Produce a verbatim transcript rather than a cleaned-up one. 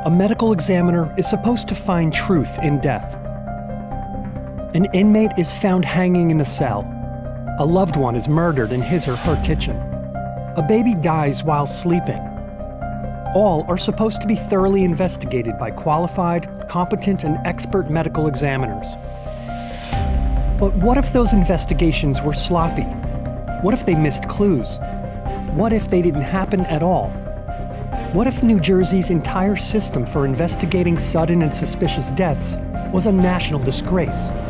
A medical examiner is supposed to find truth in death. An inmate is found hanging in a cell. A loved one is murdered in his or her kitchen. A baby dies while sleeping. All are supposed to be thoroughly investigated by qualified, competent, and expert medical examiners. But what if those investigations were sloppy? What if they missed clues? What if they didn't happen at all? What if New Jersey's entire system for investigating sudden and suspicious deaths was a national disgrace?